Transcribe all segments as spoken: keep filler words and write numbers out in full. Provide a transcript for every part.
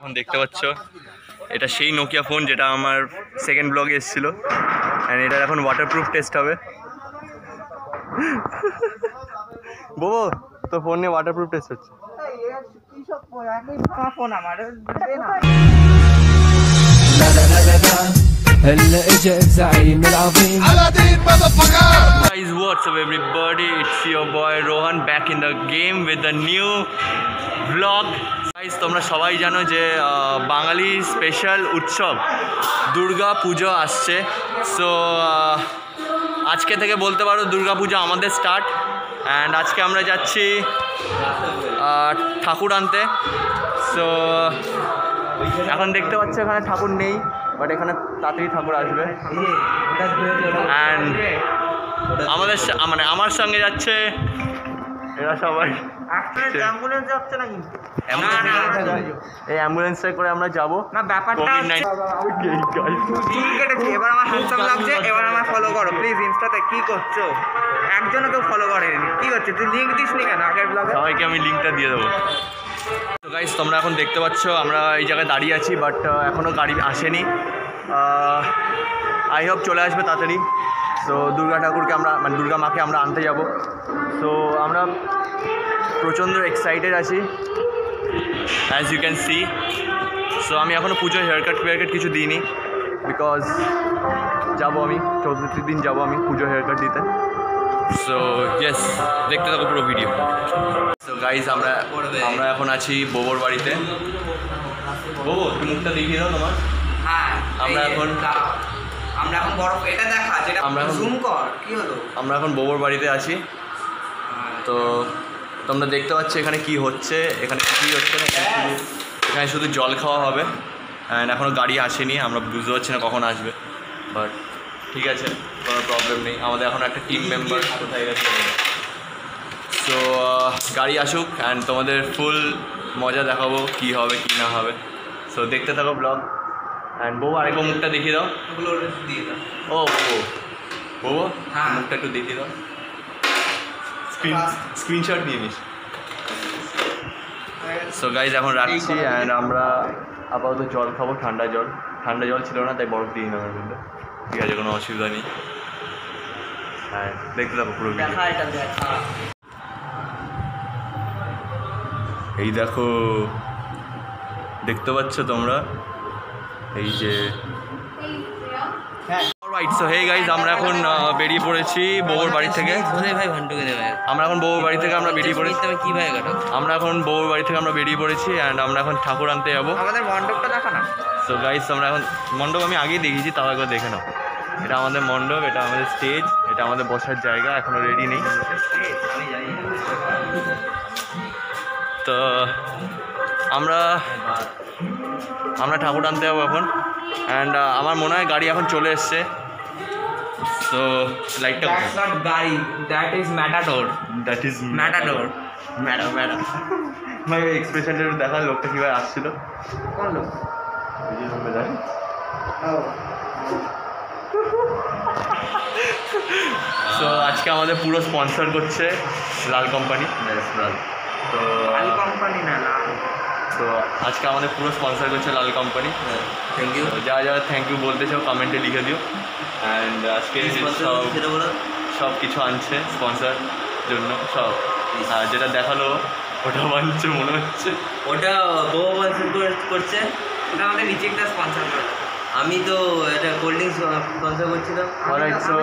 এখন দেখতে পাচ্ছ এটা সেই নোকিয়া ফোন যেটা আমার সেকেন্ড ব্লগে এসেছিল এন্ড এটা এখন ওয়াটারপ্রুফ টেস্ট হবে। বাবু তো ফোন নিয়ে ওয়াটারপ্রুফ টেস্ট হচ্ছে। هلا اجا الزعيم العظيم Guys, what's up everybody? It's your boy Rohan back in the game with a new vlog. Guys, তোমরা সবাই জানো যে বাঙালি স্পেশাল উৎসব দুর্গা পুজো আসছে। সো আজকে থেকে বলতে পারো দুর্গা পুজো আমাদের স্টার্ট। অ্যান্ড আজকে আমরা যাচ্ছি ঠাকুর আনতে। সো এখন দেখতে পাচ্ছ এখানে ঠাকুর নেই, বাট এখানে তাড়াতাড়ি ঠাকুর আসবে। অ্যান্ড আমাদের মানে আমার সঙ্গে যাচ্ছে এরা সবাই। এই অ্যাম্বুলেন্সে করে আমরা যাবো না। ব্যাপারটা এবার আমার হ্যান্ডসাম লাগছে, এবার আমার ফলো করো প্লিজ। ইনস্টাতে কি করছো? একজনও কেউ ফলো করেনি, কি করছে? তুই লিঙ্ক দিস নি কেন আগের ব্লগে? সবাইকে আমি লিঙ্কটা দিয়ে দেবো। তো গাইস, তোমরা এখন দেখতে পাচ্ছ আমরা এই জায়গায় দাঁড়িয়ে আছি, বাট এখনও গাড়ি আসেনি। আই হোপ চলে আসবে তাড়াতাড়ি। সো দুর্গা ঠাকুরকে আমরা মানে দুর্গা মাকে আমরা আনতে যাব। সো আমরা প্রচণ্ড এক্সাইটেড আছি, as you can see. So আমি এখনও পুজোর হেয়ার কাট ফেয়ার কাট কিছু দিইনি, বিকজ যাবো আমি চৌদ্দটির দিন যাবো আমি পুজোর হেয়ার কাট দিতে। সো ইয়েস, দেখতে থাকো পুরো ভিডিও। সো গাইজ আমরা আমরা এখন আছি বোবর বাড়িতে। বোবো একটু মুখটা দেখিয়ে দাও তোমার। হ্যাঁ, আমরা এখন আমরা এখন বড় এটা দেখা যেটা আমরা জুম কর কি হলো। আমরা এখন বোবর বাড়িতে আছি। তো তোমরা দেখতে পাচ্ছ এখানে কি হচ্ছে, এখানে কী হচ্ছে না, এখানে শুধু জল খাওয়া হবে। অ্যান্ড এখনও গাড়ি আসেনি, আমরা বুঝতে পারছি না কখন আসবে, বাট ঠিক আছে, কোনো প্রবলেম নেই। আমাদের এখন একটা টিম মেম্বার কোথায় গেছে। সো গাড়ি আসুক অ্যান্ড তোমাদের ফুল মজা দেখাবো কী হবে কী না হবে। সো দেখতে থাকো ব্লগ। অ্যান্ড বউ আরেকবার মুখটা দেখিয়ে দাও। দিয়ে দাও। ও ও বউ মুখটা একটু দেখিয়ে দাও। স্ক্রিন স্ক্রিনশট নিয়ে নিস। সো গাইজ এখন রাখছি অ্যান্ড আমরা আপাতত জল খাবো, ঠান্ডা জল। ঠান্ডা জল ছিল না তাই বরফ দিই না আমার মধ্যে। ঠিক আছে, কোনো অসুবিধা নেই। হ্যাঁ, দেখতে থাকো পুরো ভিডিও। এই দেখো, দেখতে পাচ্ছ তোমরা এই যে। রাইট, সো হে গাইজ আমরা এখন বেরিয়ে পড়েছি বউর বাড়ি থেকে। আমরা এখন বউর বাড়ি থেকে আমরা বেরিয়ে পড়েছি কি ভাই আমরা এখন বউর বাড়ি থেকে আমরা বেরিয়ে পড়েছি অ্যান্ড আমরা এখন ঠাকুর আনতে যাবো। আমাদের মণ্ডপটা দেখা না। সো গাইজ আমরা এখন মণ্ডপ আমি আগেই দেখেছি, তাও একবার দেখে নাও। এটা আমাদের মণ্ডপ, এটা আমাদের স্টেজ, এটা আমাদের বসার জায়গা। এখনও রেডি নেই। তো আমরা আমরা ঠাকুর আনতে যাবো এখন। অ্যান্ড আমার মনে হয় গাড়ি এখন চলে এসছে। সো লাইটটা গাড়ি, that is matador. That is matador madam madam ভাই এক্সপ্রেশনটা একটু দেখা, লোকটা কীভাবে আসছিল। কোন লোক? সো আজকে আমাদের পুরো স্পন্সর করছে লাল কোম্পানি। তো লাল কোম্পানি না, লাল। তো আজকে আমাদের পুরো স্পন্সর করছে লাল কোম্পানি। Thank you. যা যা থ্যাংক ইউ বলতে চাও কমেন্টে লিখে দিও। অ্যান্ড আজকে সব সব কিছু আনছে স্পন্সর জন্য সব। আর যেটা দেখালো ওটা বানছে মনে হচ্ছে, ওটা বউ করছে। ওটা আমাদের রিচিকটা স্পন্সর করে। আমি তো এটা কোল্ড ড্রিঙ্কস স্পন্সর করছিলাম। অলরাইট, সো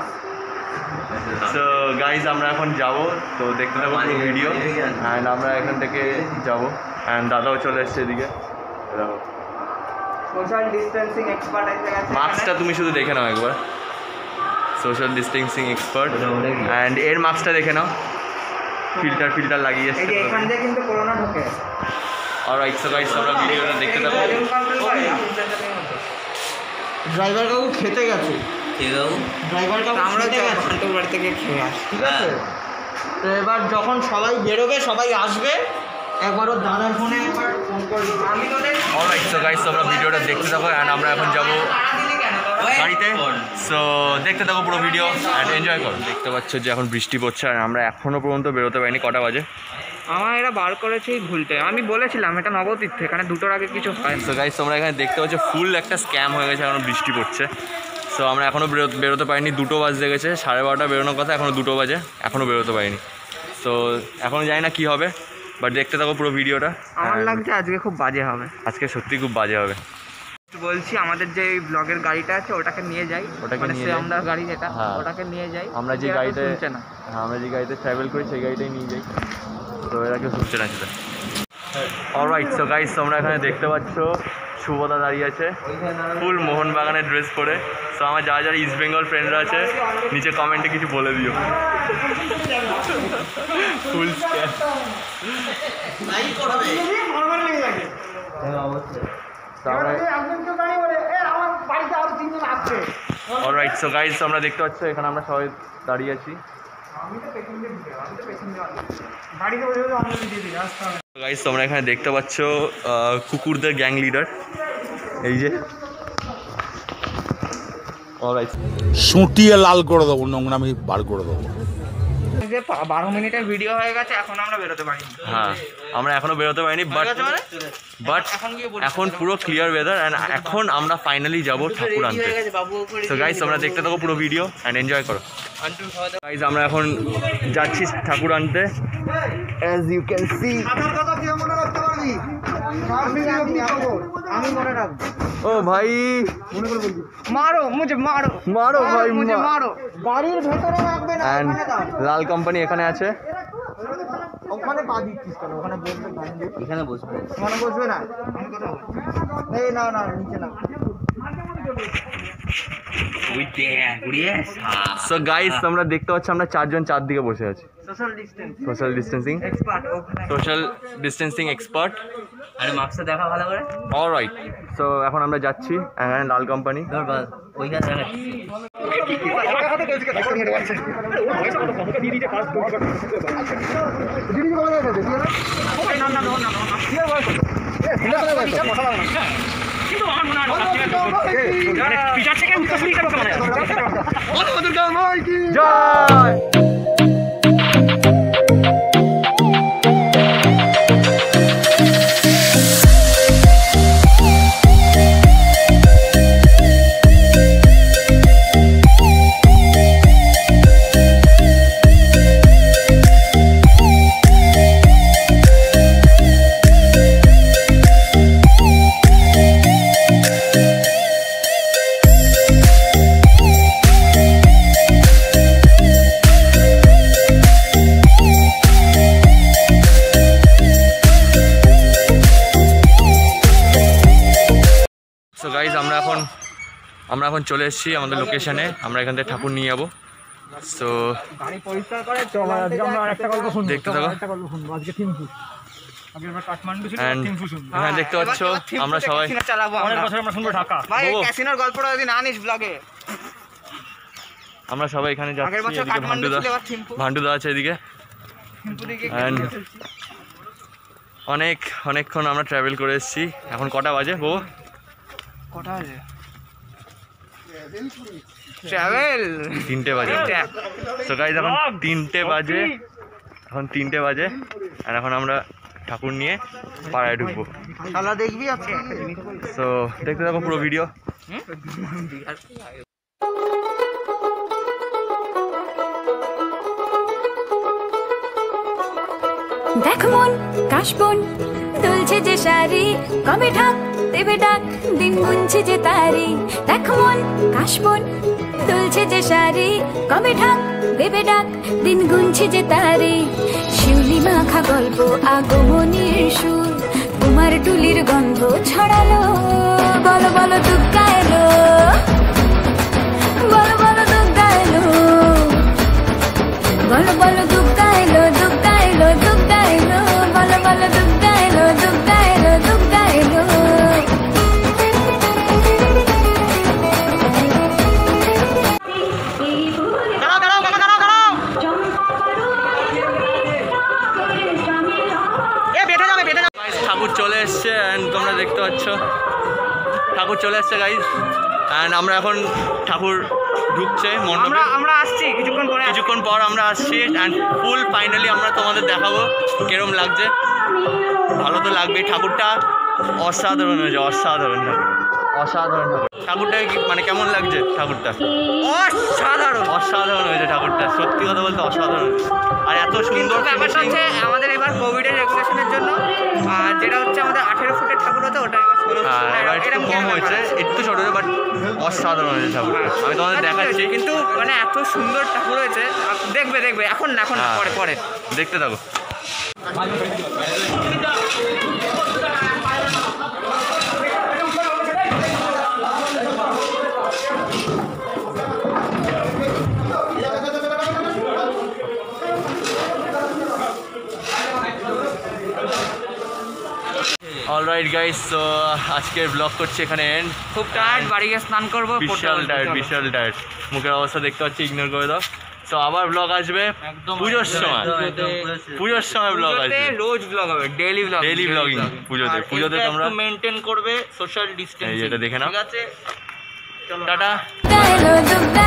সো গাইজ আমরা এখন যাব। তো দেখতে থাকো ভিডিও। অ্যান্ড আমরা এখান থেকে যাব। অ্যান্ড দাদাও চলে এসছে এদিকে। দেখো সোশ্যাল ডিস্টেন্সিং এক্সপার্ট এসে গেছে। মাস্কটা তুমি শুধু দেখে নাও একবার। Social distancing expert. অ্যান্ড এর মাস্কটা দেখে নাও, ফিল্টার ফিল্টার লাগিয়ে এসছে। এখান দিয়ে কিন্তু করোনা ঢোকে। অলরাইট, সো গাইজ আমরা ভিডিওটা দেখতে থাকো। ড্রাইভার কাকু খেতে গেছে। ড্রাইভার কাকু আমরা ঘন্টার বাড়ি থেকে খেয়ে আসি, ঠিক আছে? তো এবার যখন সবাই বেরোবে, সবাই আসবে, একবারও দাদার ফোনে একবার ফোন করবি। আমি তোদের অলরাইট, সো গাইজ আমরা ভিডিওটা দেখতে থাকো। অ্যান্ড আমরা এখন যাবো গাড়িতে। সো দেখতে থাকো পুরো ভিডিও অ্যান্ড এনজয় করো। দেখতে পাচ্ছ যে এখন বৃষ্টি পড়ছে আর আমরা এখনও পর্যন্ত বেরোতে পারিনি। কটা বাজে? আমার এটা বার করেছে এই ভুলতে, আমি বলেছিলাম এটা নবতীর্থ, এখানে দুটোর আগে কিছু হয় না। সো গাইস তোমরা এখানে দেখতে পাচ্ছ ফুল একটা স্ক্যাম হয়ে গেছে, এখন বৃষ্টি পড়ছে। সো আমরা এখনও বেরো বেরোতে পারিনি, দুটো বাজতে গেছে, সাড়ে বারোটা বেরোনোর কথা, এখনও দুটো বাজে, এখনও বেরোতে পারিনি। সো এখনও জানি না কী হবে, বাট দেখতে থাকো পুরো ভিডিওটা। আমার লাগছে আজকে খুব বাজে হবে, আজকে সত্যি খুব বাজে হবে। বলছি আমাদের যে ব্লগের গাড়িটা আছে ওটাকে নিয়ে যাই, ওটাকে মানে নিয়ে সে যাই। আমরা গাড়ি যেটা হ্যাঁ। ওটাকে নিয়ে যাই। আমরা যে এরা তো গাড়িতে শুনছে না। হ্যাঁ আমরা যে গাড়িতে ট্রাভেল করি সেই গাড়িটাই নিয়ে যাই, তো এরা কেউ শুনছে না সেটা। অলরাইট, সো গাইস তোমরা এখানে দেখতে পাচ্ছ শুভদা দাঁড়িয়ে আছে ফুল মোহনবাগানের ড্রেস পরে। সো আমার যারা যারা ইস্ট বেঙ্গল ফ্রেন্ডরা আছে নিচে কমেন্টে কিছু বলে দিও। Full scam. Alright, so guys আমরা দেখতে পাচ্ছ এখানে আমরা সবাই দাঁড়িয়ে আছি। গাইস তোমরা এখানে দেখতে পাচ্ছ কুকুরদের গ্যাং লিডার, এই যে। অলরাইট, সুটিয়ে লাল করে দেবো, নোংরামি বার করে দেবো। যে বারো মিনিটের ভিডিও হয়ে গেছে, এখন আমরা বেরোতে পারিনি। হ্যাঁ আমরা এখনো বেরোতে পারিনি, বাট বাট এখন পুরো ক্লিয়ার ওয়েদার অ্যান্ড এখন আমরা ফাইনালি যাবো ঠাকুর আনতে। সো গাইস তোমরা দেখতে থাকো পুরো ভিডিও অ্যান্ড এনজয় করো। গাইস আমরা এখন যাচ্ছি ঠাকুর আনতে, অ্যাজ ইউ ক্যান সি। আমি মনে রাখবো। ও ভাই মারো মুঝে মারো মারো ভাই মুঝে মা- মারো। গাড়ির ভেতরে রাখবে না, অ্যান্ড ওখানে দাও। লাল কোম্পানি এখানে আছে। ওখানে পা দিচ্ছিস কেন? ওখানে বসবে, এখানে বসবো। ওখানে বসবে না। আমি কথা বলছি। এই না না নিচে না। ওই দেখ ঘুরিয়ে সো গাইস তোমরা দেখতে পাচ্ছ আমরা চারজন চারদিকে বসে আছি। Social distance social distancing expert ওখানে। Social distancing expert. আরে মাস্কটা দেখা ভালো করে। অলরাইট, সো এখন আমরা যাচ্ছি অ্যান্ড লাল কোম্পানি। ধর বাস ওইখানে দেখাচ্ছি। জয়। সো গাইজ আমরা এখন আমরা এখন চলে এসেছি আমাদের লোকেশনে, আমরা এখান থেকে ঠাকুর নিয়ে যাবো। সো গাড়ি পরিষ্কার করে চল। আজকে আমরা আরেকটা গল্প শুনবো। দেখতে থাকো। একটা গল্প শুনবো আজকে থিম্পু। আগের বার কাঠমান্ডু ছিল, অ্যান্ড থিম্পু শুনবো। এখানে দেখতে পাচ্ছ আমরা সবাই চালাবো। অনেক বছর আমরা শুনবো ঢাকা। ভাই এই বাবু। ক্যাসিনোর গল্পটা যদি না আনিস ব্লগে। আমরা সবাই এখানে যাচ্ছি। আগের বছর এদিকে কাঠমান্ডু ভান্ডুদা ছিল, এবার থিম্পু। ভান্ডুদা আছে এদিকে। থিম্পু দিকে And অনেক অনেকক্ষণ আমরা ট্রাভেল করে এসেছি। এখন কটা বাজে বউ? কটা আছে? ট্রাভেল তিনটে বাজে। সো গাইজ এখন তিনটে বাজে, এখন তিনটে বাজে আর এখন আমরা ঠাকুর নিয়ে পাড়ায় ঢুকবো। শালা দেখবি আজকে। সো দেখতে থাকো পুরো ভিডিও। দেখ মন কাশবন দুলছে যে শাড়ি, কবে ঢাক দেবে ডাক দিন গুনছে যে তারি। দেখ মন কাশবন দুলছে যে শাড়ি, কবে ঢাক দেবে ডাক দিন গুনছে যে তারি। শিউলি মাখা গল্প আগমনীর সুর, তোমার টুলির গন্ধ ছড়ালো। বলো বলো দুর্গা এলো, বলো বলো দুর্গা এলো, বলো বলো দুর্গা এলো, দুর্গা এলো, দুর্গা এলো, বলো বলো দুর্গা এলো, দুর্গা এলো, দুর্গা এলো। ঠাকুর চলে এসছে অ্যান্ড তোমরা দেখতে পাচ্ছ ঠাকুর চলে এসছে গাইজ। অ্যান্ড আমরা এখন ঠাকুর ঢুকছে মণ্ডপে, আমরা আমরা আসছি কিছুক্ষণ পরে কিছুক্ষণ পর আমরা আসছি অ্যান্ড ফুল ফাইনালি আমরা তোমাদের দেখাবো কেরম লাগছে। ভালো তো লাগবেই, ঠাকুরটা অসাধারণ হয়েছে, অসাধারণ ঠাকুর, অসাধারণ ঠাকুর। ঠাকুরটা কি- মানে কেমন লাগছে ঠাকুরটা? অসাধারণ। অসাধারণ হয়েছে ঠাকুরটা, সত্যি কথা বলতে অসাধারণ। আর এত কিন্তু সুন্দর ব্যাপারটা finishing। হচ্ছে আমাদের এবার কোভিডের রেগুলেশনের জন্য আর যেটা হচ্ছে আমাদের আঠেরো ফুটের ঠাকুর হতো ওটা এবার ষোলো হ্যাঁ এবার একটু এরকম কম কি হয়েছে, ব্যাপার আছে? একটু ছোট হয়েছে, বাট অসাধারণ হয়েছে ঠাকুরটা। আমি তোমাদের দেখাচ্ছি, কিন্তু মানে এত সুন্দর ঠাকুর হয়েছে, দেখবে দেখবে এখন না এখন না, হ্যাঁ। পরে পরে দেখতে থাকো। অলরাইট গাইস, তো আজকের ব্লগ করছি এখানে এন্ড। খুব টায়ার্ড, বাড়ি গিয়ে স্নান করবো, বিশাল টায়ার্ড, বিশাল টায়ার্ড, মুখের অবস্থা দেখতে পাচ্ছি, ইগনোর করে দাও। তো আবার ব্লগ আসবে পুজোর সময়, পুজোর সময় ব্লগ আসবে, রোজ ব্লগ হবে, ডেইলি ব্লগ, ডেইলি ব্লগিং পুজোতে। পুজোতে তোমরা মেনটেন করবে সোশ্যাল এই ডিস্টেন্স, যেটা দেখে নাও। ঠিক আছে? টাটা। এলো দুর্গা